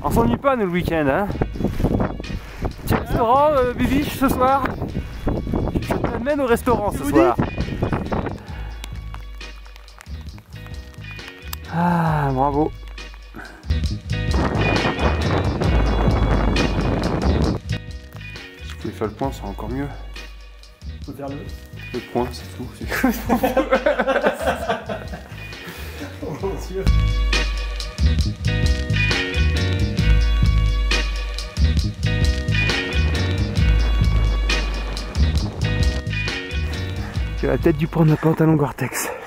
On s'ennuie pas nous le week-end, hein. Petit restaurant, Bibiche, ce soir. Je t'amène au restaurant ce soir. Ah, bravo. Si je pouvais faire le point, c'est encore mieux. Faut faire le point, c'est tout. Oh mon Dieu. J'ai la tête du pont d'un pantalon Gore-Tex.